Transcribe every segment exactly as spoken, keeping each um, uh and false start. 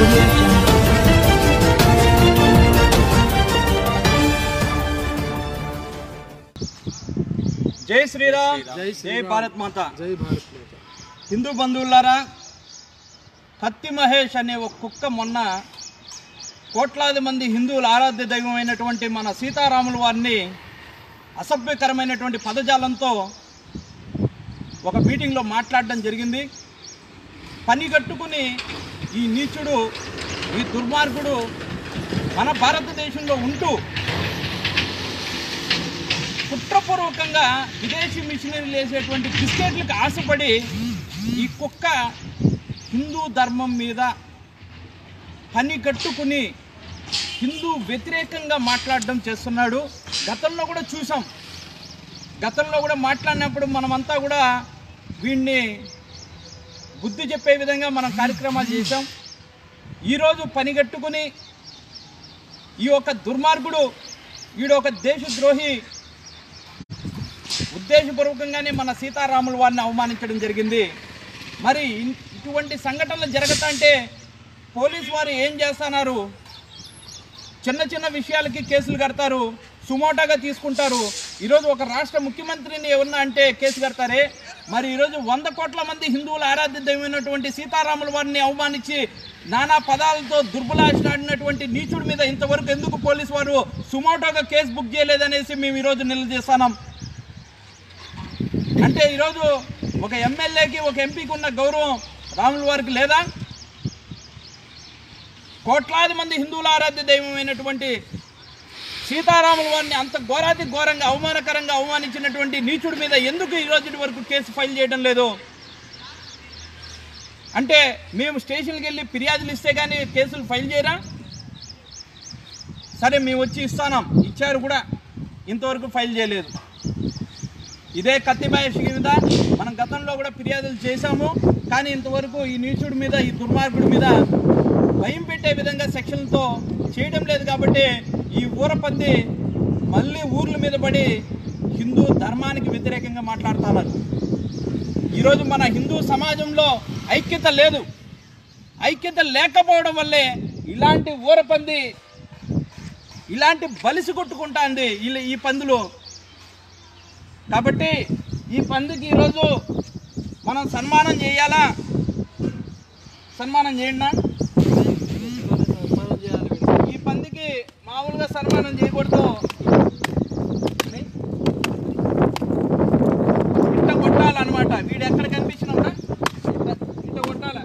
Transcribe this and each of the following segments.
జై శ్రీరామ్, జై భారత్ మాత, జై భారత్ మాత. హిందూ బంధువులారా, కత్తి మహేష్ అనే ఒక కుక్క మొన్న కోట్లాది మంది హిందువుల ఆరాధ్య దైవమైనటువంటి మన సీతారాముల వారిని అసభ్యకరమైనటువంటి పదజాలంతో ఒక మీటింగ్లో మాట్లాడడం జరిగింది. పని కట్టుకుని ఈ నీచుడు, ఈ దుర్మార్గుడు మన భారతదేశంలో ఉంటూ కుట్రపూర్వకంగా విదేశీ మిషనరీలు వేసేటువంటి బిస్కెట్లకు ఆశపడి ఈ కుక్క హిందూ ధర్మం మీద పని కట్టుకుని హిందూ వ్యతిరేకంగా మాట్లాడడం చేస్తున్నాడు. గతంలో కూడా చూసాం. గతంలో కూడా మాట్లాడినప్పుడు మనమంతా కూడా వీడిని బుద్ధి చెప్పే విధంగా మనం కార్యక్రమాలు చేసాం. ఈరోజు పని కట్టుకుని ఈ యొక్క దుర్మార్గుడు, వీడు ఒక దేశద్రోహి, ఉద్దేశపూర్వకంగానే మన సీతారాముల వారిని అవమానించడం జరిగింది. మరి ఇటువంటి సంఘటనలు జరగతంటే పోలీసు వారు ఏం చేస్తున్నారు? చిన్న చిన్న విషయాలకి కేసులు కడతారు, సుమోటాగా తీసుకుంటారు. ఈరోజు ఒక రాష్ట్ర ముఖ్యమంత్రిని ఎవరన్నా అంటే కేసు కడతారే, మరి ఈరోజు వంద కోట్ల మంది హిందువుల ఆరాధ్య దైవమైనటువంటి సీతారాముల వారిని అవమానించి నానా పదాలతో దుర్బలాడినటువంటి నీచుడి మీద ఇంతవరకు ఎందుకు పోలీసు వారు సుమోటాగా కేసు బుక్ చేయలేదనేసి మేము ఈరోజు నిలదీస్తున్నాం. అంటే ఈరోజు ఒక ఎమ్మెల్యేకి, ఒక ఎంపీకి ఉన్న గౌరవం రాముల వారికి లేదా? కోట్లాది మంది హిందువుల ఆరాధ్య దైవమైనటువంటి సీతారాముల వారిని అంత ఘోరాతి ఘోరంగా అవమానకరంగా అవమానించినటువంటి నీచుడి మీద ఎందుకు ఈ రోజు వరకు కేసు ఫైల్ చేయడం లేదు? అంటే మేము స్టేషన్కి వెళ్ళి ఫిర్యాదులు ఇస్తే కానీ కేసులు ఫైల్ చేయరా? సరే, మేము వచ్చి ఇస్తాం, ఇచ్చారు కూడా, ఇంతవరకు ఫైల్ చేయలేదు. ఇదే కత్తి మహేష్ మీద మనం గతంలో కూడా ఫిర్యాదులు చేశాము. కానీ ఇంతవరకు ఈ నీచుడి మీద, ఈ దుర్మార్గుడి మీద భయం పెట్టే విధంగా సెక్షన్లతో చేయడం లేదు. కాబట్టి ఈ ఊరపంది మళ్ళీ ఊర్ల మీద పడి హిందూ ధర్మానికి వ్యతిరేకంగా మాట్లాడుతున్నారు. ఈరోజు మన హిందూ సమాజంలో ఐక్యత లేదు. ఐక్యత లేకపోవడం వల్లే ఇలాంటి ఊరపంది, ఇలాంటి బలిసి కొట్టుకుంటుంది ఈ పందులు. కాబట్టి ఈ పందికి ఈరోజు మనం సన్మానం చేయాలా? సన్మానం చేయండి. ఈ పందికి మామూలుగా సన్మానం చేయకూడదు, ఇట్ట కొట్టాలన్నమాట. వీడు ఎక్కడ కనిపించినప్పుడు ఇట్ట కొట్టాల.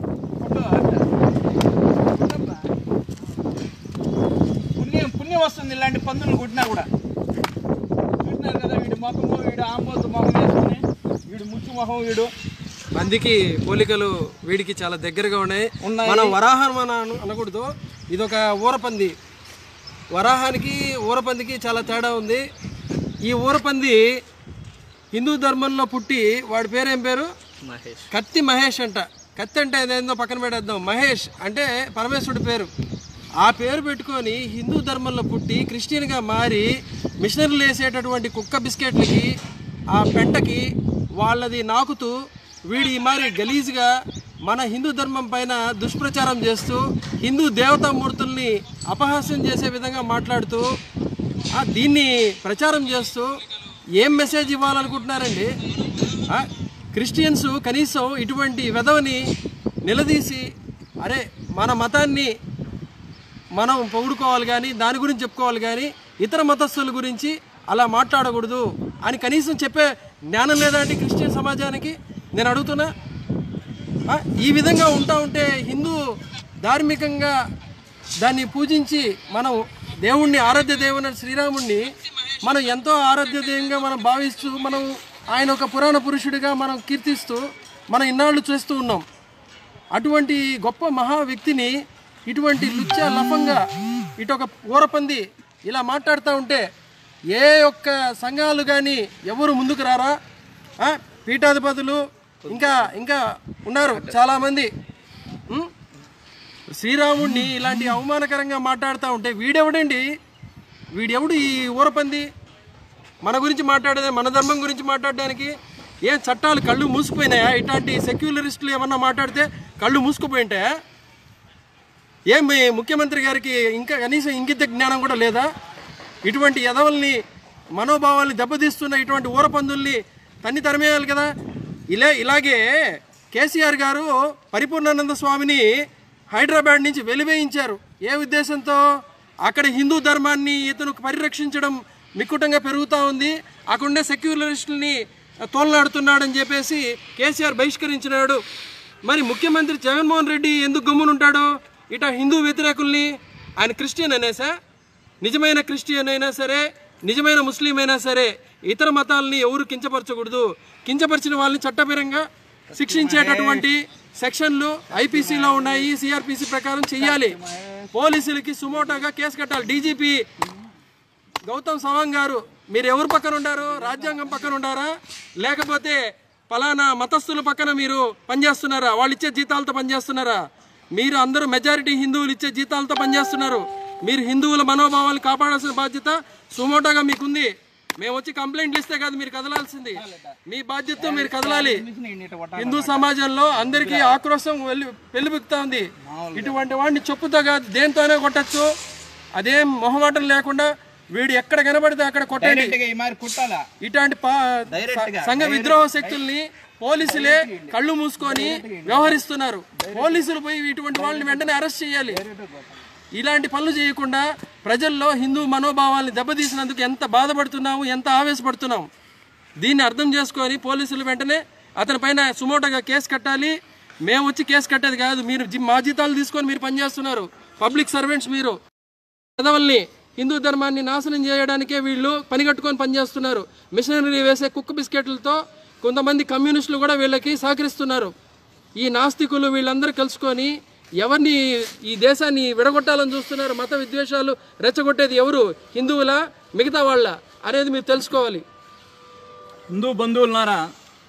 పుణ్యం పుణ్యం వస్తుంది ఇలాంటి పందులు కొట్టినా కూడా. చూసినారు కదా, వీడి మొఖము, వీడు ఆంబోతు మొహం వేసుకుని, వీడు ముచ్చు మొహం, వీడు పందికి పోలికలు వీడికి చాలా దగ్గరగా ఉన్నాయి. మనం వరాహం మన అనకూడదు, ఇదొక ఊరపంది. వరాహానికి ఊరపందికి చాలా తేడా ఉంది. ఈ ఊరపంది హిందూ ధర్మంలో పుట్టి, వాడి పేరు ఏం పేరు? మహేష్. కత్తి మహేష్ అంట. కత్తి అంటే అదేందో పక్కన పెట్టేద్దాం. మహేష్ అంటే పరమేశ్వరుడి పేరు. ఆ పేరు పెట్టుకొని హిందూ ధర్మంలో పుట్టి క్రిస్టియన్గా మారి మిషనరీలు వేసేటటువంటి కుక్క బిస్కెట్లకి, ఆ పెంటకి వాళ్ళది నాకుతూ వీడి మరి గలీజ్గా మన హిందూ ధర్మం పైన దుష్ప్రచారం చేస్తూ హిందూ దేవతామూర్తుల్ని అపహాస్యం చేసే విధంగా మాట్లాడుతూ దీన్ని ప్రచారం చేస్తూ ఏం మెసేజ్ ఇవ్వాలనుకుంటున్నారండి? క్రిస్టియన్స్ కనీసం ఇటువంటి వెధవని నిలదీసి, అరే మన మతాన్ని మనం పొగుడుకోవాలి కానీ, దాని గురించి చెప్పుకోవాలి కానీ, ఇతర మతస్థుల గురించి అలా మాట్లాడకూడదు అని కనీసం చెప్పే జ్ఞానం లేదా అండి క్రిస్టియన్ సమాజానికి? నేను అడుగుతున్నా. ఈ విధంగా ఉంటా ఉంటే హిందూ ధార్మికంగా దాన్ని పూజించి మనం దేవుణ్ణి, ఆరాధ్య దేవుని శ్రీరాముణ్ణి మనం ఎంతో ఆరాధ్య దేవంగా మనం భావిస్తూ, మనం ఆయన ఒక పురాణ పురుషుడిగా మనం కీర్తిస్తూ మనం ఇన్నాళ్ళు చేస్తూ ఉన్నాం. అటువంటి గొప్ప మహా వ్యక్తిని ఇటువంటి లుచ్చ లఫంగా ఇటొక ఊరపంది ఇలా మాట్లాడుతూ ఉంటే ఏ ఒక్క సంఘాలు కానీ ఎవరు ముందుకు రారా? పీఠాధిపతులు ఇంకా ఇంకా ఉన్నారు చాలామంది. శ్రీరాముడిని ఇలాంటి అవమానకరంగా మాట్లాడుతూ ఉంటే వీడెవడండి? వీడెవడు ఈ ఊరపంది? మన గురించి మాట్లాడేది, మన ధర్మం గురించి మాట్లాడడానికి ఏం చట్టాలు కళ్ళు మూసుకుపోయినాయా? ఇట్లాంటి సెక్యులరిస్టులు ఏమన్నా మాట్లాడితే కళ్ళు మూసుకుపోయి ఉంటాయా? ఏం ముఖ్యమంత్రి గారికి ఇంకా కనీసం ఇంగిత జ్ఞానం కూడా లేదా? ఇటువంటి యదవుల్ని మనోభావాల్ని దెబ్బతీస్తున్న ఇటువంటి ఊరపందుల్ని తన్ని తరిమేయాలి కదా. ఇలా ఇలాగే కేసీఆర్ గారు పరిపూర్ణానంద స్వామిని హైదరాబాద్ నుంచి వెలివేయించారు. ఏ ఉద్దేశంతో? అక్కడ హిందూ ధర్మాన్ని ఇతను పరిరక్షించడం మిక్కుటంగా పెరుగుతూ ఉంది, అక్కడుండే సెక్యులరిస్టుల్ని తోలనాడుతున్నాడని చెప్పేసి కేసీఆర్ బహిష్కరించినాడు. మరి ముఖ్యమంత్రి జగన్మోహన్ రెడ్డి ఎందుకు గమ్మునుంటాడు? ఇట హిందూ వ్యతిరేకుల్ని, ఆయన క్రిస్టియన్ అనేసా, నిజమైన క్రిస్టియన్ అయినా సరే, నిజమైన ముస్లిం అయినా సరే ఇతర మతాలని ఎవరు కించపరచకూడదు. కించపరిచిన వాళ్ళని చట్టపరంగా శిక్షించేటటువంటి సెక్షన్లు ఐపీసీలో ఉన్నాయి, సిఆర్పిసి ప్రకారం చెయ్యాలి. పోలీసులకి సుమోటోగా కేసు కట్టాలి. డీజీపీ గౌతమ్ సవాంగ్ గారు, మీరు ఎవరు పక్కన ఉండారు? రాజ్యాంగం పక్కన ఉండారా, లేకపోతే పలానా మతస్థుల పక్కన మీరు పనిచేస్తున్నారా? వాళ్ళు ఇచ్చే జీతాలతో పనిచేస్తున్నారా? మీరు అందరూ మెజారిటీ హిందువులు ఇచ్చే జీతాలతో పనిచేస్తున్నారు. మీరు హిందువుల మనోభావాలు కాపాడాల్సిన బాధ్యత సుమోటోగా మీకుంది. మేము వచ్చి కంప్లైంట్లు ఇస్తే కాదు మీరు కదలాల్సింది, మీ బాధ్యత మీరు కదలాలి. హిందూ సమాజంలో అందరికీ ఆక్రోశం వెళ్ళి పెళ్లిబుక్తా ఉంది. ఇటువంటి వాడిని చెప్పుతో కాదు దేంతోనే కొట్టచ్చు. అదేం మొహమాటం లేకుండా వీడు ఎక్కడ కనబడితే అక్కడ కొట్టండి. ఇట్లాంటి సంఘ విద్రోహ శక్తుల్ని పోలీసులే కళ్ళు మూసుకొని వ్యవహరిస్తున్నారు. పోలీసులు పోయి ఇటువంటి వాళ్ళని వెంటనే అరెస్ట్ చేయాలి. ఇలాంటి పనులు చేయకుండా ప్రజల్లో హిందూ మనోభావాల్ని దెబ్బతీసినందుకు ఎంత బాధపడుతున్నాము, ఎంత ఆవేశపడుతున్నాము. దీన్ని అర్థం చేసుకొని పోలీసులు వెంటనే అతని పైన సుమోటోగా కేసు కట్టాలి. మేము వచ్చి కేసు కట్టేది కాదు, మీరు మా జీతాలు తీసుకొని మీరు పనిచేస్తున్నారు. పబ్లిక్ సర్వెంట్స్ మీరు. పెదవుల్ని హిందూ ధర్మాన్ని నాశనం చేయడానికే వీళ్ళు పని కట్టుకొని పనిచేస్తున్నారు. మిషనరీ వేసే కుక్క బిస్కెట్లతో కొంతమంది కమ్యూనిస్టులు కూడా వీళ్ళకి సహకరిస్తున్నారు. ఈ నాస్తికులు వీళ్ళందరూ కలుసుకొని ఎవరిని ఈ దేశాన్ని విడగొట్టాలని చూస్తున్నారు. మత విద్వేషాలు రెచ్చగొట్టేది ఎవరు? హిందువులా, మిగతా వాళ్ళ అనేది మీరు తెలుసుకోవాలి. హిందూ బంధువులున్నారా,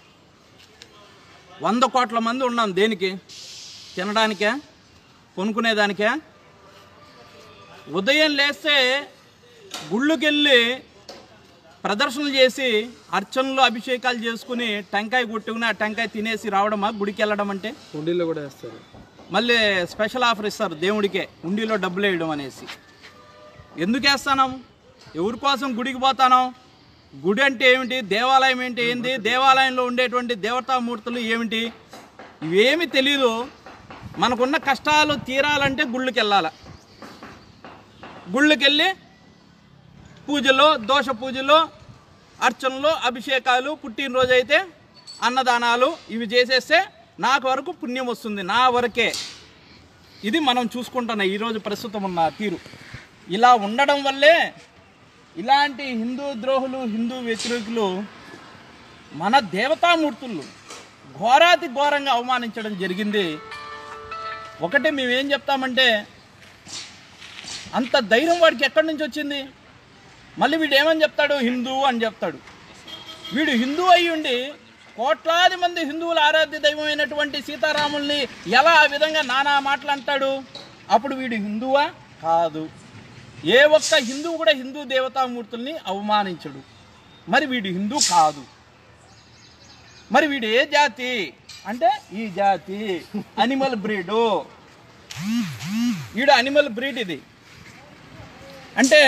వంద కోట్ల మంది ఉన్నాం. దేనికి? తినడానికే, కొనుక్కునేదానికే. ఉదయం లేస్తే గుళ్ళుకెళ్ళి ప్రదర్శనలు చేసి అర్చనలు అభిషేకాలు చేసుకుని టెంకాయ కొట్టుకుని ఆ టెంకాయ తినేసి రావడమా గుడికి వెళ్ళడం అంటే? హుండీలో కూడా వేస్తారు. మళ్ళీ స్పెషల్ ఆఫర్ ఇస్తారు దేవుడికే, హుండీలో డబ్బులు వేయడం అనేసి. ఎందుకు వేస్తాను? ఎవరి కోసం గుడికి పోతాను? గుడి అంటే ఏమిటి? దేవాలయం ఏంటి? ఏంది? దేవాలయంలో ఉండేటువంటి దేవతామూర్తులు ఏమిటి? ఇవేమి తెలీదు. మనకున్న కష్టాలు తీరాలంటే గుళ్ళకి వెళ్ళాలి. గుళ్ళకి వెళ్ళి పూజలు, దోష పూజలు, అర్చనలు, అభిషేకాలు, పుట్టినరోజు అయితే అన్నదానాలు ఇవి చేసేస్తే నాకు వరకు పుణ్యం వస్తుంది, నా వరకే. ఇది మనం చూసుకుంటున్న ఈరోజు ప్రస్తుతం ఉన్న తీరు. ఇలా ఉండడం వల్లే ఇలాంటి హిందూ ద్రోహులు, హిందూ వ్యతిరేకులు మన దేవతామూర్తులు ఘోరాతి ఘోరంగా అవమానించడం జరిగింది. ఒకటి మేమేం చెప్తామంటే, అంత ధైర్యం వాడికి ఎక్కడి నుంచి వచ్చింది? మళ్ళీ వీడు ఏమని చెప్తాడు? హిందూ అని చెప్తాడు. వీడు హిందూ అయి ఉండి కోట్లాది మంది హిందువుల ఆరాధ్య దైవమైనటువంటి సీతారాముల్ని ఎలా ఆ విధంగా నానా మాటలు అంటాడు? అప్పుడు వీడు హిందువా? కాదు. ఏ ఒక్క హిందువు కూడా హిందూ దేవతామూర్తుల్ని అవమానించడు. మరి వీడు హిందూ కాదు. మరి వీడు ఏ జాతి అంటే ఈ జాతి అనిమల్ బ్రీడు. వీడు అనిమల్ బ్రీడ్. ఇది అంటే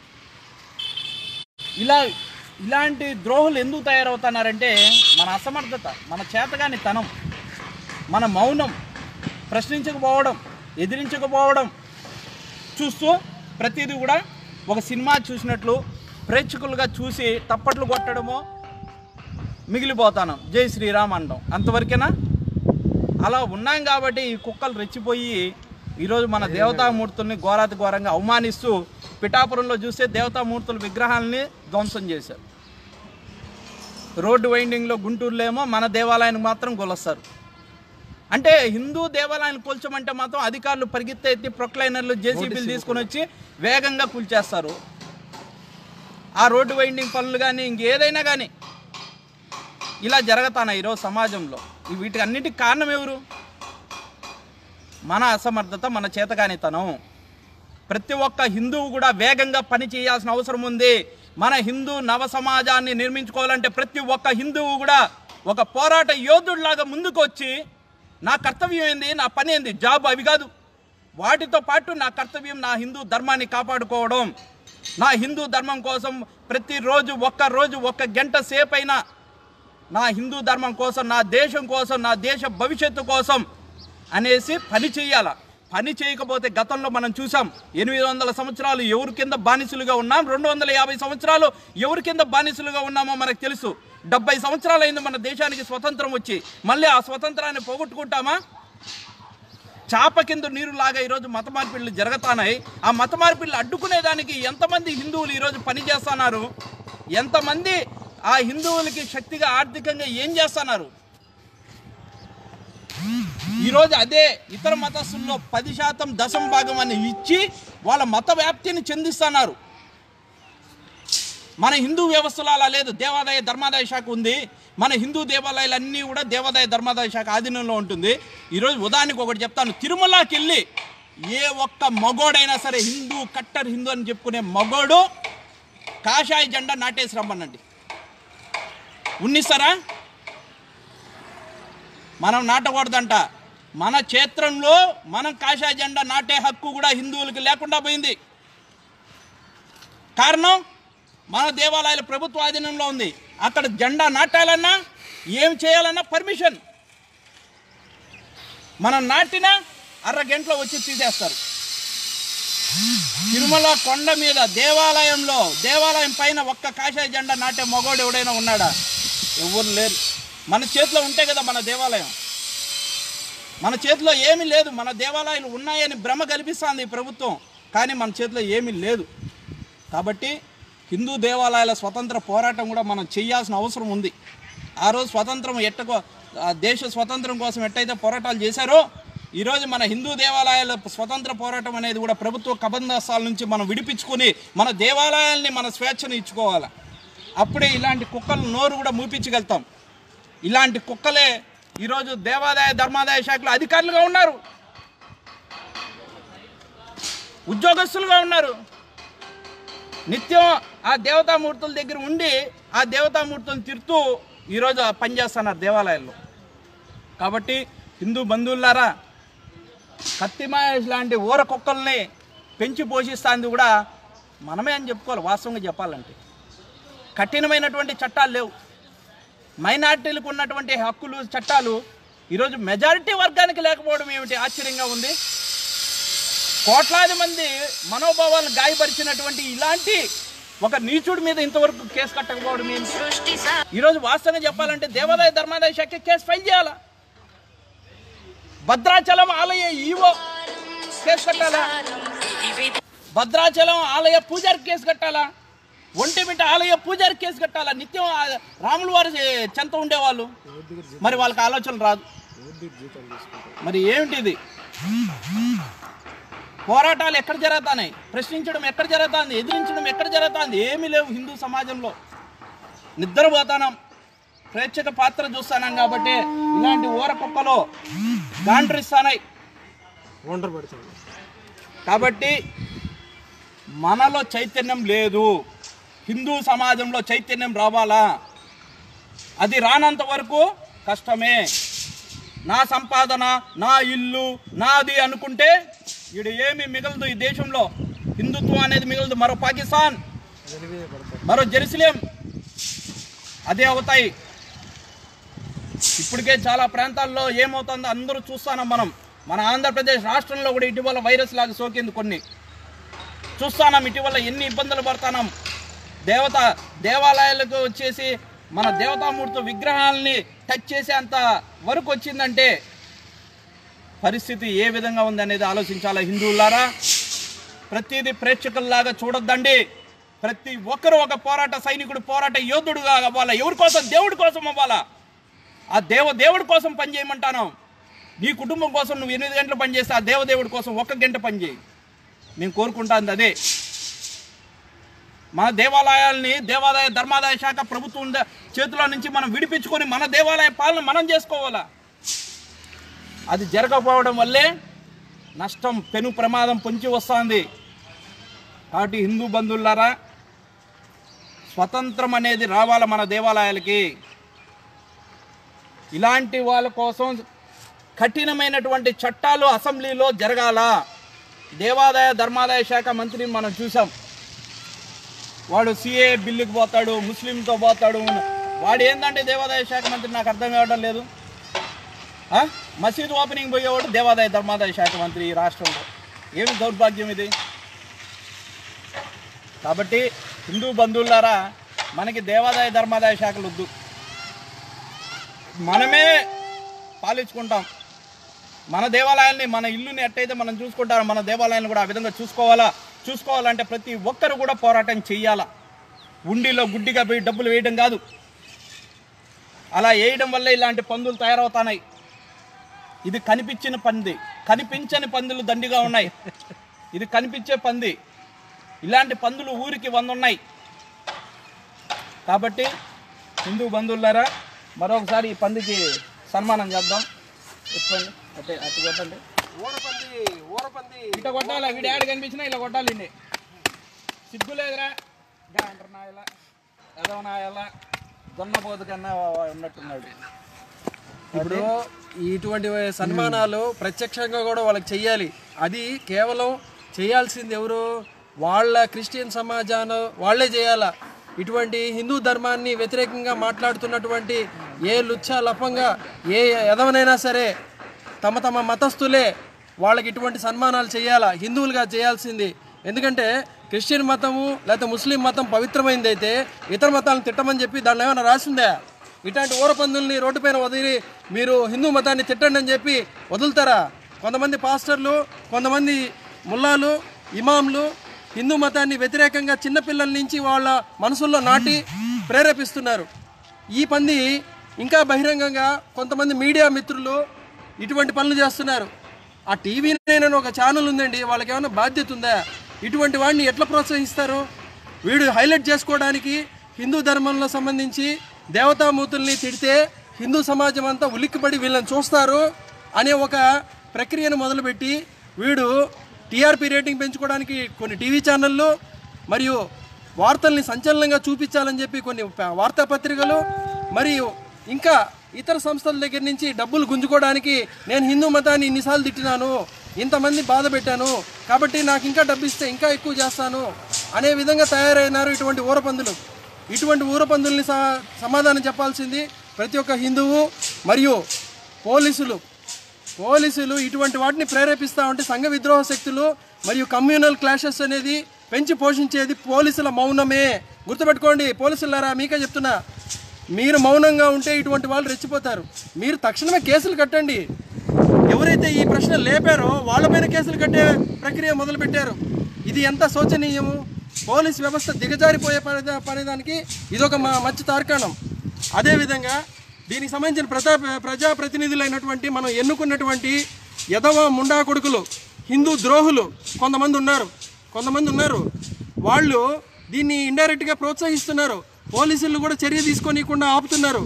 ఇలా ఇలాంటి ద్రోహులు ఎందుకు తయారవుతున్నారంటే మన అసమర్థత, మన చేతగాని తనం, మన మౌనం, ప్రశ్నించకపోవడం, ఎదిరించకపోవడం చూస్తూ ప్రతిదీ కూడా ఒక సినిమా చూసినట్లు ప్రేక్షకులుగా చూసి తప్పట్లు కొట్టడమో మిగిలిపోతాను, జై శ్రీరామ్ అనడం, అంతవరకేనా? అలా ఉన్నాం కాబట్టి ఈ కుక్కలు రెచ్చిపోయి ఈరోజు మన దేవతామూర్తుల్ని ఘోరాతి ఘోరంగా అవమానిస్తూ పిఠాపురంలో చూస్తే దేవతామూర్తుల విగ్రహాలని ధ్వంసం చేశారు. రోడ్డు వైండింగ్లో గుంటూరులో ఏమో మన దేవాలయానికి మాత్రం కొలుస్తారు. అంటే హిందూ దేవాలయాన్ని కూల్చమంటే మాత్రం అధికారులు పరిగెత్తే ఎత్తి ప్రొక్లైనర్లు, జేసీబీలు తీసుకొని వచ్చి వేగంగా కూల్చేస్తారు. ఆ రోడ్డు వైండింగ్ పనులు కానీ ఇంకేదైనా కానీ ఇలా జరుగుతాను ఈరోజు సమాజంలో. వీటికి అన్నిటికి కారణం ఎవరు? మన అసమర్థత, మన చేతకానితనం. ప్రతి ఒక్క హిందువు కూడా వేగంగా పని చేయాల్సిన అవసరం ఉంది. మన హిందూ నవ సమాజాన్ని నిర్మించుకోవాలంటే ప్రతి ఒక్క హిందువు కూడా ఒక పోరాట యోధుడిలాగా ముందుకు వచ్చి నా కర్తవ్యం ఏంది, నా పని ఏంది, జాబ్ అవి కాదు, వాటితో పాటు నా కర్తవ్యం నా హిందూ ధర్మాన్ని కాపాడుకోవడం. నా హిందూ ధర్మం కోసం ప్రతిరోజు ఒక్క రోజు ఒక్క గంట సేపైనా నా హిందూ ధర్మం కోసం, నా దేశం కోసం, నా దేశ భవిష్యత్తు కోసం అనేసి పని చేయాల. పని చేయకపోతే గతంలో మనం చూసాం, ఎనిమిది వందల సంవత్సరాలు ఎవరి కింద బానిసలుగా ఉన్నాం, రెండు వందల యాభై సంవత్సరాలు ఎవరి కింద బానిసలుగా ఉన్నామో మనకు తెలుసు. డెబ్బై సంవత్సరాలు అయింది మన దేశానికి స్వతంత్రం వచ్చి. మళ్ళీ ఆ స్వతంత్రాన్ని పోగొట్టుకుంటామా? చాప కింద నీరు లాగా ఈరోజు మత మార్పిడులు జరుగుతున్నాయి. ఆ మత మార్పిడులు అడ్డుకునేదానికి ఎంతమంది హిందువులు ఈరోజు పని చేస్తున్నారు? ఎంతమంది ఆ హిందువులకి శక్తిగా ఆర్థికంగా ఏం చేస్తున్నారు? ఈరోజు అదే ఇతర మతస్థుల్లో పది శాతం దశం భాగం అని ఇచ్చి వాళ్ళ మత వ్యాప్తిని చెందిస్తున్నారు. మన హిందూ వ్యవస్థలో అలా లేదు. దేవాదాయ ధర్మాదాయ శాఖ ఉంది. మన హిందూ దేవాలయాలన్నీ కూడా దేవాదాయ ధర్మాదాయ శాఖ ఆధీనంలో ఉంటుంది. ఈరోజు ఉదాహరణకు ఒకటి చెప్తాను. తిరుమలకి వెళ్ళి ఏ ఒక్క మగోడైనా సరే హిందూ కట్టర్ హిందూ అని చెప్పుకునే మగోడు కాషాయ జెండా నాటేసి రమ్మనండి, ఉన్నిస్తారా? మనం నాటకూడదంట. మన క్షేత్రంలో మనం కాషాయ జెండా నాటే హక్కు కూడా హిందువులకి లేకుండా పోయింది. కారణం మన దేవాలయాల ప్రభుత్వ ఆధీనంలో ఉంది. అక్కడ జెండా నాటాలన్నా ఏం చేయాలన్నా పర్మిషన్. మనం నాటినా అర్ర గంటలో వచ్చి తీసేస్తారు. తిరుమల కొండ మీద దేవాలయంలో దేవాలయం పైన ఒక్క కాషాయ జెండా నాటే మగోడు ఎవడైనా ఉన్నాడా? ఎవరు లేరు. మన చేతిలో ఉంటే కదా మన దేవాలయం. మన చేతిలో ఏమీ లేదు. మన దేవాలయాలు ఉన్నాయని భ్రమ కల్పిస్తుంది ఈ ప్రభుత్వం, కానీ మన చేతిలో ఏమీ లేదు. కాబట్టి హిందూ దేవాలయాల స్వతంత్ర పోరాటం కూడా మనం చేయాల్సిన అవసరం ఉంది. ఆ రోజు స్వతంత్రం ఎట్టకో దేశ స్వతంత్రం కోసం ఎట్టయితే పోరాటాలు చేశారో, ఈరోజు మన హిందూ దేవాలయాల స్వతంత్ర పోరాటం అనేది కూడా ప్రభుత్వ కబంధస్థాల నుంచి మనం విడిపించుకొని మన దేవాలయాల్ని మన స్వేచ్ఛను ఇచ్చుకోవాలి. అప్పుడే ఇలాంటి కుక్కలు నోరు కూడా మూపించగలుగుతాం. ఇలాంటి కుక్కలే ఈరోజు దేవాదాయ ధర్మాదాయ శాఖలో అధికారులుగా ఉన్నారు, ఉద్యోగస్తులుగా ఉన్నారు. నిత్యం ఆ దేవతామూర్తుల దగ్గర ఉండి ఆ దేవతామూర్తులను తిరుతూ ఈరోజు పనిచేస్తున్నారు దేవాలయాల్లో. కాబట్టి హిందూ బంధువులారా, కత్తిమహేష్ లాంటి ఊర కుక్కల్ని పెంచి పోషిస్తుంది కూడా మనమే అని చెప్పుకోవాలి. వాస్తవంగా చెప్పాలంటే కఠినమైనటువంటి చట్టాలు లేవు. మైనార్టీలకు ఉన్నటువంటి హక్కులు చట్టాలు ఈరోజు మెజారిటీ వర్గానికి లేకపోవడం ఏమిటి ఆశ్చర్యంగా ఉంది. కోట్లాది మంది మనోభావాలను గాయపరిచినటువంటి ఇలాంటి ఒక నీచుడి మీద ఇంతవరకు కేసు కట్టకపోవడం ఏంటి? ఈరోజు వాస్తవంగా చెప్పాలంటే దేవాదాయ ధర్మాదాయ శాఖ కేసు ఫైల్ చేయాలా? భద్రాచలం ఆలయ ఈవో కేసు కట్టాలా? భద్రాచలం ఆలయ పూజారి కేసు కట్టాలా? ఒంటిమిట ఆలయ పూజారి కేసు కట్టాలా? నిత్యం రాముల వారి చెంత ఉండేవాళ్ళు, మరి వాళ్ళకి ఆలోచన రాదు. మరి ఏమిటిది? పోరాటాలు ఎక్కడ జరుగుతున్నాయి? ప్రశ్నించడం ఎక్కడ జరుగుతుంది? ఎదిరించడం ఎక్కడ జరుగుతుంది? ఏమీ లేవు. హిందూ సమాజంలో నిద్రపోతానం, ప్రేక్షక పాత్ర చూస్తానం కాబట్టి ఇలాంటి ఊర కుక్కలో గాండ్రిస్తానాయి. కాబట్టి మనలో చైతన్యం లేదు. హిందూ సమాజంలో చైతన్యం రావాలా? అది రానంత వరకు కష్టమే. నా సంపాదన, నా ఇల్లు, నాది అనుకుంటే ఈడ ఏమి మిగలదు. ఈ దేశంలో హిందుత్వం అనేది మిగలదు. మరో పాకిస్తాన్, మరో జెరూసలేం అదే అవుతాయి. ఇప్పటికే చాలా ప్రాంతాల్లో ఏమవుతుందో అందరూ చూస్తున్నాం మనం. మన ఆంధ్రప్రదేశ్ రాష్ట్రంలో కూడా ఇటీవల వైరస్ లాగా సోకింది. కొన్ని చూస్తున్నాం ఇటీవల ఎన్ని ఇబ్బందులు పడుతున్నాం. దేవత దేవాలయాలకు వచ్చేసి మన దేవతామూర్తి విగ్రహాలని టచ్ చేసే అంత వరకు వచ్చిందంటే పరిస్థితి ఏ విధంగా ఉంది అనేది ఆలోచించాలా హిందువులారా. ప్రతిదీ ప్రేక్షకుల్లాగా చూడొద్దండి. ప్రతి ఒక్కరూ ఒక పోరాట సైనికుడు, పోరాట యోధుడుగా అవ్వాలా. ఎవరి కోసం? దేవుడి కోసం అవ్వాలా. ఆ దేవ దేవుడి కోసం పనిచేయమంటాను. నీ కుటుంబం కోసం నువ్వు ఎనిమిది గంటలు పనిచేస్తే ఆ దేవదేవుడి కోసం ఒక్క గంట పనిచేయి. మేము కోరుకుంటాను అదే. మన దేవాలయాల్ని దేవాదాయ ధర్మాదాయ శాఖ ప్రభుత్వం చేతుల నుంచి మనం విడిపించుకొని మన దేవాలయ పాలన మనం చేసుకోవాలా. అది జరగకపోవడం వల్లే నష్టం, పెను ప్రమాదం పొంచి వస్తుంది. కాబట్టి హిందూ బంధువులారా, స్వతంత్రం అనేది రావాల మన దేవాలయాలకి. ఇలాంటి వాళ్ళ కోసం కఠినమైనటువంటి చట్టాలు అసెంబ్లీలో జరగాల. దేవాదాయ ధర్మాదాయ శాఖ మంత్రిని మనం చూసాం. వాడు సిఏ బిల్లుకి పోతాడు, ముస్లింతో పోతాడు. వాడు ఏంటంటే దేవాదాయ శాఖ మంత్రి నాకు అర్థం కావడం లేదు. మసీదు ఓపెనింగ్ పోయేవాడు దేవాదాయ ధర్మాదాయ శాఖ మంత్రి ఈ రాష్ట్రంలో. ఏమి దౌర్భాగ్యం ఇది. కాబట్టి హిందూ బంధువులారా, మనకి దేవాదాయ ధర్మాదాయ శాఖలు వద్దు, మనమే పాలించుకుంటాం. మన దేవాలయాల్ని, మన ఇల్లుని ఎట్టయితే మనం చూసుకుంటారో మన దేవాలయాన్ని కూడా ఆ విధంగా చూసుకోవాలా. చూసుకోవాలంటే ప్రతి ఒక్కరు కూడా పోరాటం చెయ్యాలా. ఉండిలో గుడ్డిగా పోయి డబ్బులు వేయడం కాదు. అలా వేయడం వల్ల ఇలాంటి పందులు తయారవుతున్నాయి. ఇది కనిపించిన పంది, కనిపించని పందులు దండిగా ఉన్నాయి. ఇది కనిపించే పంది. ఇలాంటి పందులు ఊరికి వంద ఉన్నాయి. కాబట్టి హిందూ బంధువులారా, మరొకసారి ఈ పందికి సన్మానం చేద్దాం. ఎత్తుకోండి, అట్టే అట్టు కొట్టండి. ఇట్లా కొట్టాలా, వీడి యాడ్ కనిపించినా ఇలా కొట్టాలి. సిగ్గు లేదురా అంటారు నాయలా, ఎదవ నాయలా, దొన్నపోతు కన్నా ఉన్నట్టున్నాడు. ఇప్పుడు ఇటువంటి సన్మానాలు ప్రత్యక్షంగా కూడా వాళ్ళకి చెయ్యాలి. అది కేవలం చేయాల్సింది ఎవరు? వాళ్ళ క్రిస్టియన్ సమాజాన్ని వాళ్ళే చేయాలా. ఇటువంటి హిందూ ధర్మాన్ని వ్యతిరేకంగా మాట్లాడుతున్నటువంటి ఏ లుచ్చా లపంగా ఏ ఎదవనైనా సరే తమ తమ మతస్థులే వాళ్ళకి ఇటువంటి సన్మానాలు చేయాలా, హిందువులుగా చేయాల్సింది. ఎందుకంటే క్రిస్టియన్ మతము లేకపోతే ముస్లిం మతం పవిత్రమైంది అయితే ఇతర మతాలను తిట్టమని చెప్పి దాంట్లో ఏమైనా రాసిందా? ఇట్లాంటి ఊరపందుల్ని రోడ్డుపైన వదిలి మీరు హిందూ మతాన్ని తిట్టండి అని చెప్పి వదులుతారా? కొంతమంది పాస్టర్లు, కొంతమంది ముల్లాలు, ఇమాంలు హిందూ మతాన్ని వ్యతిరేకంగా చిన్నపిల్లల నుంచి వాళ్ళ మనసుల్లో నాటి ప్రేరేపిస్తున్నారు. ఈ పంది ఇంకా బహిరంగంగా కొంతమంది మీడియా మిత్రులు ఇటువంటి పనులు చేస్తున్నారు. ఆ టీవీ నైన్ ఒక ఛానల్ ఉందండి, వాళ్ళకి ఏమైనా బాధ్యత ఉందా? ఇటువంటి వాడిని ఎట్లా ప్రోత్సహిస్తారు? వీడు హైలైట్ చేసుకోవడానికి హిందూ ధర్మంలో సంబంధించి దేవతామూర్తుల్ని తిడితే హిందూ సమాజం అంతా ఉలిక్కిపడి వీళ్ళని చూస్తారు అనే ఒక ప్రక్రియను మొదలుపెట్టి వీడు టీఆర్పీ రేటింగ్ పెంచుకోవడానికి కొన్ని టీవీ ఛానళ్ళు మరియు వార్తల్ని సంచలనంగా చూపించాలని చెప్పి కొన్ని వార్తాపత్రికలు మరియు ఇంకా ఇతర సంస్థల దగ్గర నుంచి డబ్బులు గుంజుకోవడానికి నేను హిందూ మతాన్ని ఇన్నిసార్లు తిట్టినాను, ఇంతమంది బాధ పెట్టాను కాబట్టి నాకు ఇంకా డబ్బు ఇస్తే ఇంకా ఎక్కువ చేస్తాను అనే విధంగా తయారైనారు ఇటువంటి ఊరపందులు. ఇటువంటి ఊరపందుల్ని సమాధానం చెప్పాల్సింది ప్రతి ఒక్క హిందువు మరియు పోలీసులు. పోలీసులు ఇటువంటి వాటిని ప్రేరేపిస్తూ ఉంటే సంఘ విద్రోహ శక్తులు మరియు కమ్యూనల్ క్లాషెస్ అనేది పెంచి పోషించేది పోలీసుల మౌనమే. గుర్తుపెట్టుకోండి పోలీసులారా, మీకే చెప్తున్నా, మీరు మౌనంగా ఉంటే ఇటువంటి వాళ్ళు రెచ్చిపోతారు. మీరు తక్షణమే కేసులు కట్టండి. ఎవరైతే ఈ ప్రశ్న లేపారో వాళ్ళపైన కేసులు కట్టే ప్రక్రియ మొదలుపెట్టారు. ఇది ఎంత శోచనీయము. పోలీస్ వ్యవస్థ దిగజారిపోయే పని పనేదానికి ఇదొక మా మంచి తార్కాణం. అదేవిధంగా దీనికి సంబంధించిన ప్రజా ప్రజాప్రతినిధులైనటువంటి మనం ఎన్నుకున్నటువంటి యదవ ముండా కొడుకులు హిందూ ద్రోహులు కొంతమంది ఉన్నారు కొంతమంది ఉన్నారు వాళ్ళు దీన్ని ఇండైరెక్ట్గా ప్రోత్సహిస్తున్నారు. పోలీసులు కూడా చర్య తీసుకోనికుండా ఆపుతున్నారు.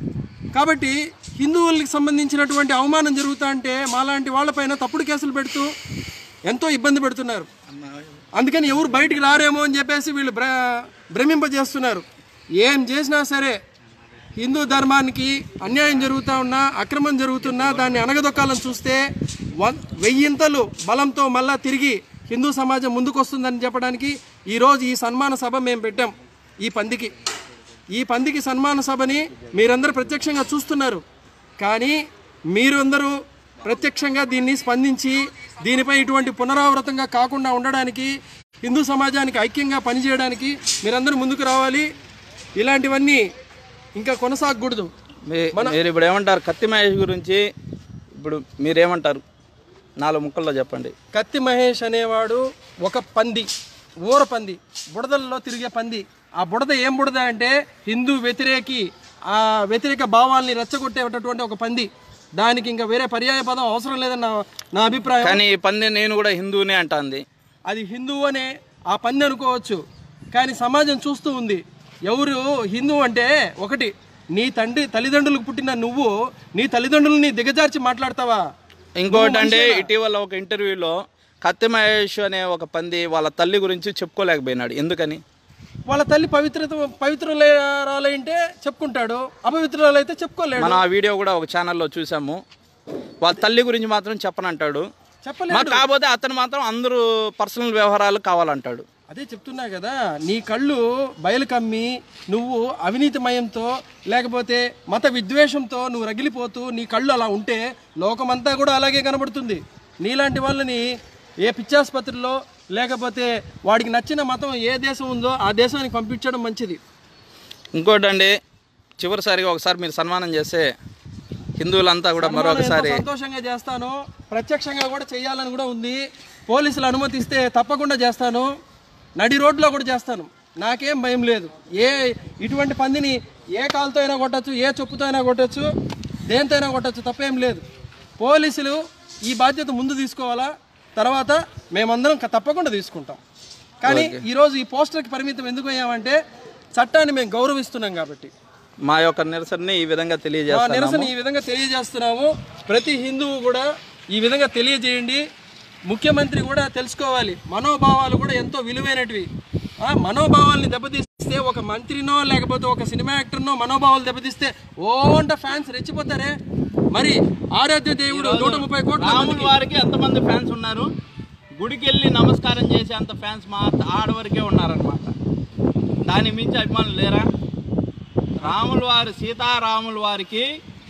కాబట్టి హిందువులకు సంబంధించినటువంటి అవమానం జరుగుతా అంటే మాలాంటి వాళ్ళపైన తప్పుడు కేసులు పెడుతూ ఎంతో ఇబ్బంది పెడుతున్నారు. అందుకని ఎవరు బయటికి రారేమో అని చెప్పేసి వీళ్ళు భ్ర భ్రమింపజేస్తున్నారు. ఏం చేసినా సరే హిందూ ధర్మానికి అన్యాయం జరుగుతూ ఉన్నా, అక్రమం జరుగుతున్నా దాన్ని అణగదొక్కాలని చూస్తే వెయ్యింతలు బలంతో మళ్ళా తిరిగి హిందూ సమాజం ముందుకు వస్తుందని చెప్పడానికి ఈరోజు ఈ సన్మాన సభ మేము పెట్టాం. ఈ పందికి ఈ పందికి సన్మాన సభని మీరందరూ ప్రత్యక్షంగా చూస్తున్నారు. కానీ మీరందరూ ప్రత్యక్షంగా దీన్ని స్పందించి దీనిపై ఇటువంటి పునరావృతంగా కాకుండా ఉండడానికి, హిందూ సమాజానికి ఐక్యంగా పనిచేయడానికి మీరందరూ ముందుకు రావాలి. ఇలాంటివన్నీ ఇంకా కొనసాగకూడదు. మీరు ఇప్పుడు ఏమంటారు కత్తి మహేష్ గురించి? ఇప్పుడు మీరేమంటారు? నాలుగు ముక్కల్లో చెప్పండి. కత్తి మహేష్ అనేవాడు ఒక పంది, ఊర పంది, బుడదల్లో తిరిగే పంది. ఆ బుడద ఏం బుడద అంటే హిందూ వ్యతిరేకి, ఆ వ్యతిరేక భావాల్ని రెచ్చగొట్టేటటువంటి ఒక పంది. దానికి ఇంకా వేరే పర్యాయ పదం అవసరం లేదని నా నా అభిప్రాయం. కానీ ఈ పంది నేను కూడా హిందూనే అంటాంది. అది హిందువు అనే ఆ పంది అనుకోవచ్చు, కానీ సమాజం చూస్తూ ఉంది. ఎవరు హిందూ అంటే ఒకటి, నీ తండ్రి తల్లిదండ్రులకు పుట్టిన నువ్వు నీ తల్లిదండ్రులని దిగజార్చి మాట్లాడతావా? ఇంకోటి అంటే ఇటీవల ఒక ఇంటర్వ్యూలో కత్తి మహేష్ అనే ఒక పంది వాళ్ళ తల్లి గురించి చెప్పుకోలేకపోయినాడు. ఎందుకని? వాళ్ళ తల్లి పవిత్రత పవిత్రురాలైంటే చెప్పుకుంటాడు, అపవిత్రురాలైతే చెప్పుకోలేడు. మనం ఆ వీడియో కూడా ఒక ఛానల్లో చూసాము. వాళ్ళ తల్లి గురించి మాత్రం చెప్పనంటాడు. చెప్పలేదు. కాకపోతే అతను మాత్రం అందరూ పర్సనల్ వ్యవహారాలు కావాలంటాడు. అదే చెప్తున్నా కదా, నీ కళ్ళు బయలు కమ్మి నువ్వు అవినీతిమయంతో లేకపోతే మత విద్వేషంతో నువ్వు రగిలిపోతూ నీ కళ్ళు అలా ఉంటే లోకమంతా కూడా అలాగే కనబడుతుంది. నీలాంటి వాళ్ళని ఏ పిచ్చాసుపత్రిలో లేకపోతే వాడికి నచ్చిన మతం ఏ దేశం ఉందో ఆ దేశానికి పంపించడం మంచిది. ఇంకోటండి, చివరిసారిగా ఒకసారి మీరు సన్మానం చేస్తే హిందువులంతా కూడా మరొకసారి సంతోషంగా చేస్తాను. ప్రత్యక్షంగా కూడా చేయాలని కూడా ఉంది. పోలీసులు అనుమతిస్తే తప్పకుండా చేస్తాను. నడి రోడ్లో కూడా చేస్తాను. నాకేం భయం లేదు. ఏ ఇటువంటి పందిని ఏ కాలుతో అయినా కొట్టచ్చు, ఏ చెప్పుతో అయినా కొట్టచ్చు, దేంతో అయినా కొట్టచ్చు, తప్పేం లేదు. పోలీసులు ఈ బాధ్యత ముందు తీసుకోవాలా, తర్వాత మేమందరం తప్పకుండా తీసుకుంటాం. కానీ ఈరోజు ఈ పోస్టర్కి పరిమితం ఎందుకు అయ్యామంటే చట్టాన్ని మేము గౌరవిస్తున్నాం కాబట్టి మా యొక్క నిరసనని ఈ విధంగా తెలియజేస్తాము. నిరసన ఈ విధంగా తెలియజేస్తున్నాము. ప్రతి హిందువు కూడా ఈ విధంగా తెలియజేయండి. ముఖ్యమంత్రి కూడా తెలుసుకోవాలి, మనోభావాలు కూడా ఎంతో విలువైనటివి. మనోభావాల్ని దెబ్బతీస్తే ఒక మంత్రినో లేకపోతే ఒక సినిమా యాక్టర్నో మనోభావాలు దెబ్బతీస్తే ఓంట ఫ్యాన్స్ రెచ్చిపోతారే. మరి ఆరాధ్య దేవుడు నూట ముప్పై కోట్ల రాముల వారికి ఎంతమంది ఫ్యాన్స్ ఉన్నారు? గుడికి వెళ్ళి నమస్కారం చేసే అంత ఫ్యాన్స్ మా ఆడవరకే ఉన్నారనమాట. దాని మించి అభిమానులు లేరా? రాముల వారి సీతారాముల వారికి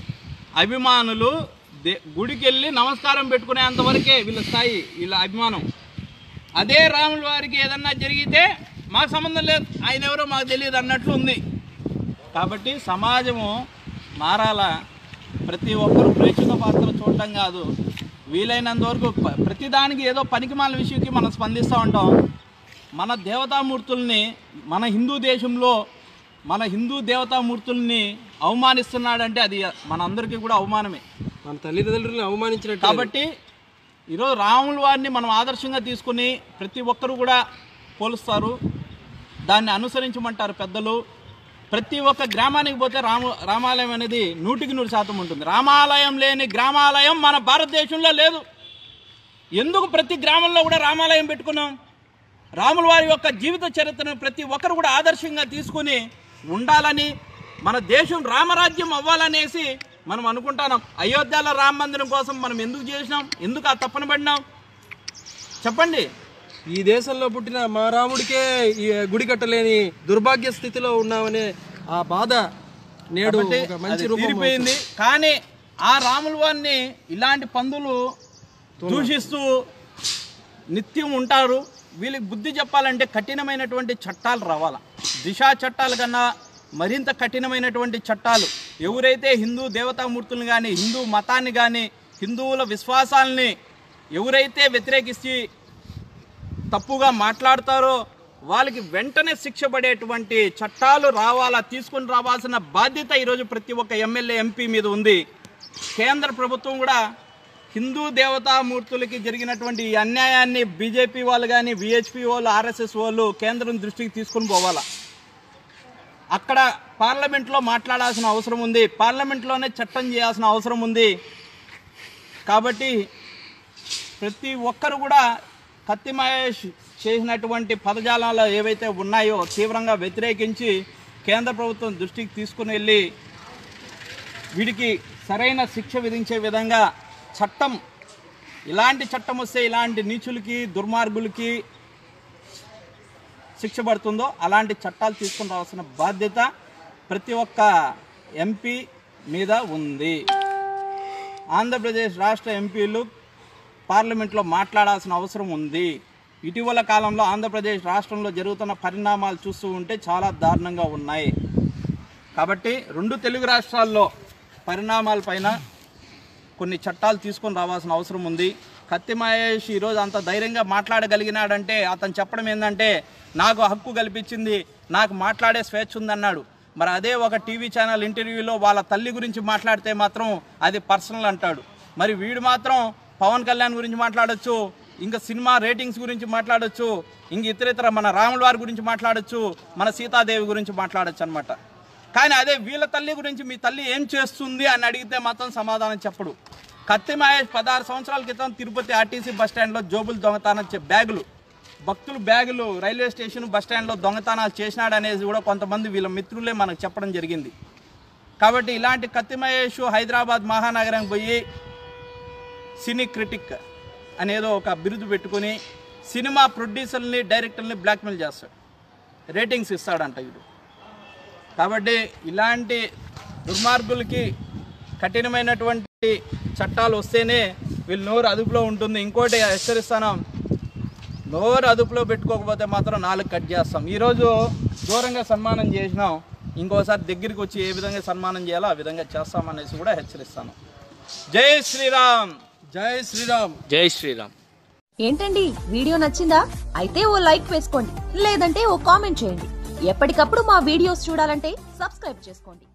అభిమానులు దే గుడికి వెళ్ళి నమస్కారం పెట్టుకునేంతవరకే వీళ్ళ స్థాయి, వీళ్ళ అభిమానం. అదే రాముల వారికి ఏదన్నా జరిగితే మాకు సంబంధం లేదు, ఆయన ఎవరో మాకు తెలియదు అన్నట్లు ఉంది. కాబట్టి సమాజము మారాల. ప్రతి ఒక్కరూ ప్రేక్షక పాత్ర చూడటం కాదు, వీలైనంత వరకు ప్రతిదానికి ఏదో పనికిమాల విషయంకి మనం స్పందిస్తూ ఉంటాం. మన దేవతామూర్తుల్ని, మన హిందూ దేశంలో మన హిందూ దేవతామూర్తుల్ని అవమానిస్తున్నాడంటే అది మనందరికీ కూడా అవమానమే, మన తల్లిదండ్రులను అవమానించినట్టు. కాబట్టి ఈరోజు రాముల వారిని మనం ఆదర్శంగా తీసుకుని ప్రతి ఒక్కరు కూడా పోలుస్తారు, దాన్ని అనుసరించమంటారు పెద్దలు. ప్రతి ఒక్క గ్రామానికి పోతే రాము రామాలయం అనేది నూటికి నూరు శాతం ఉంటుంది. రామాలయం లేని గ్రామాలయం మన భారతదేశంలో లేదు. ఎందుకు ప్రతి గ్రామంలో కూడా రామాలయం పెట్టుకున్నాం? రాముల వారి యొక్క జీవిత చరిత్రను ప్రతి ఒక్కరు కూడా ఆదర్శంగా తీసుకుని ఉండాలని, మన దేశం రామరాజ్యం అవ్వాలనేసి మనం అనుకుంటున్నాం. అయోధ్యలో రామ మందిరం కోసం మనం ఎందుకు చేసినాం? ఎందుకు ఆ తప్పన పడినాం? చెప్పండి. ఈ దేశంలో పుట్టిన మా రాముడికే ఈ గుడి కట్టలేని దుర్భాగ్య స్థితిలో ఉన్నామనే ఆ బాధ నేడు ఒక మంచి రూపం తీరిపోయింది. కానీ ఆ రాముల వారిని ఇలాంటి పందులు దూషిస్తూ నిత్యం ఉంటారు. వీళ్ళకి బుద్ధి చెప్పాలంటే కఠినమైనటువంటి చట్టాలు రావాలా. దిశా చట్టాల కన్నా మరింత కఠినమైనటువంటి చట్టాలు. ఎవరైతే హిందూ దేవతామూర్తులను కానీ, హిందూ మతాన్ని కానీ, హిందువుల విశ్వాసాలని ఎవరైతే వ్యతిరేకించి తప్పుగా మాట్లాడతారో వాళ్ళకి వెంటనే శిక్ష పడేటువంటి చట్టాలు రావాలా, తీసుకొని రావాల్సిన బాధ్యత ఈరోజు ప్రతి ఒక్క ఎమ్మెల్యే ఎంపీ మీద ఉంది. కేంద్ర ప్రభుత్వం కూడా హిందూ దేవతామూర్తులకి జరిగినటువంటి ఈ అన్యాయాన్ని బీజేపీ వాళ్ళు కానీ, విహెచ్పి వాళ్ళు, ఆర్ఎస్ఎస్ వాళ్ళు కేంద్రం దృష్టికి తీసుకొని పోవాలా. అక్కడ పార్లమెంట్లో మాట్లాడాల్సిన అవసరం ఉంది, పార్లమెంట్లోనే చట్టం చేయాల్సిన అవసరం ఉంది. కాబట్టి ప్రతి ఒక్కరు కూడా కత్తి మహేష్ చేసినటువంటి పదజాలాలు ఏవైతే ఉన్నాయో తీవ్రంగా వ్యతిరేకించి కేంద్ర ప్రభుత్వం దృష్టికి తీసుకుని వెళ్ళి వీడికి సరైన శిక్ష విధించే విధంగా చట్టం, ఇలాంటి చట్టం వస్తే ఇలాంటి నీచులకి దుర్మార్గులకి శిక్ష పడుతుందో అలాంటి చట్టాలు తీసుకుని రావాల్సిన బాధ్యత ప్రతి ఒక్క ఎంపీ మీద ఉంది. ఆంధ్రప్రదేశ్ రాష్ట్ర ఎంపీలు పార్లమెంట్లో మాట్లాడాల్సిన అవసరం ఉంది. ఇటీవల కాలంలో ఆంధ్రప్రదేశ్ రాష్ట్రంలో జరుగుతున్న పరిణామాలు చూస్తూ ఉంటే చాలా దారుణంగా ఉన్నాయి. కాబట్టి రెండు తెలుగు రాష్ట్రాల్లో పరిణామాలపైన కొన్ని చట్టాలు తీసుకొని రావాల్సిన అవసరం ఉంది. కత్తి మహేష్ ఈరోజు అంత ధైర్యంగా మాట్లాడగలిగినాడంటే అతను చెప్పడం ఏంటంటే నాకు హక్కు కల్పించింది, నాకు మాట్లాడే స్వేచ్ఛ ఉందన్నాడు. మరి అదే ఒక టీవీ ఛానల్ ఇంటర్వ్యూలో వాళ్ళ తల్లి గురించి మాట్లాడితే మాత్రం అది పర్సనల్ అంటాడు. మరి వీడు మాత్రం పవన్ కళ్యాణ్ గురించి మాట్లాడచ్చు, ఇంకా సినిమా రేటింగ్స్ గురించి మాట్లాడచ్చు, ఇంక ఇతర ఇతర మన రాముల వారి గురించి మాట్లాడచ్చు, మన సీతాదేవి గురించి మాట్లాడచ్చు అనమాట. కానీ అదే వీళ్ళ తల్లి గురించి మీ తల్లి ఏం చేస్తుంది అని అడిగితే మాత్రం సమాధానం చెప్పడు. కత్తి మహేష్ పదహారు సంవత్సరాల క్రితం తిరుపతి ఆర్టీసీ బస్టాండ్లో జోబులు దొంగతనం చే బ్యాగులు భక్తులు బ్యాగులు రైల్వే స్టేషన్ బస్టాండ్లో దొంగతనాలు చేసినాడనేది కూడా కొంతమంది వీళ్ళ మిత్రులే మనకు చెప్పడం జరిగింది. కాబట్టి ఇలాంటి కత్తి మహేష్ హైదరాబాద్ మహానగరం పోయి సినీ క్రిటిక్ అనేదో ఒక బిరుదు పెట్టుకొని సినిమా ప్రొడ్యూసర్ని డైరెక్టర్ని బ్లాక్మెయిల్ చేస్తాడు, రేటింగ్స్ ఇస్తాడంట వీడు. కాబట్టి ఇలాంటి దుర్మార్గులకి కఠినమైనటువంటి చట్టాలు వస్తేనే వీళ్ళు నోరు అదుపులో ఉంటుంది. ఇంకోటి హెచ్చరిస్తాను, నోరు అదుపులో పెట్టుకోకపోతే మాత్రం నాలుగు కట్ చేస్తాం. ఈరోజు దూరంగా సన్మానం చేసినాం, ఇంకోసారి దగ్గరికి వచ్చి ఏ విధంగా సన్మానం చేయాలో ఆ విధంగా చేస్తామనేసి కూడా హెచ్చరిస్తాను. జై శ్రీరామ్, జై శ్రీరామ్, జై శ్రీరామ్. ఏంటండి వీడియో నచ్చిందా? అయితే ఓ లైక్ వేసుకోండి, లేదంటే ఓ కామెంట్ చేయండి. ఎప్పటికప్పుడు మా వీడియోస్ చూడాలంటే సబ్స్క్రైబ్ చేసుకోండి.